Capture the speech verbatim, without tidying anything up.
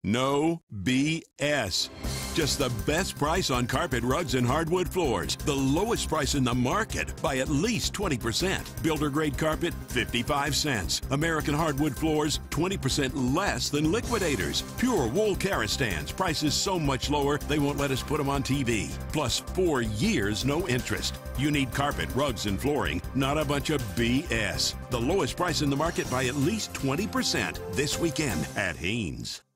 No B S. Just the best price on carpet, rugs, and hardwood floors. The lowest price in the market by at least twenty percent. Builder-grade carpet, fifty-five cents. American hardwood floors, twenty percent less than Liquidators. Pure wool Karastans. Prices so much lower, they won't let us put them on T V. Plus four years, no interest. You need carpet, rugs, and flooring, not a bunch of B S. The lowest price in the market by at least twenty percent this weekend at Haynes.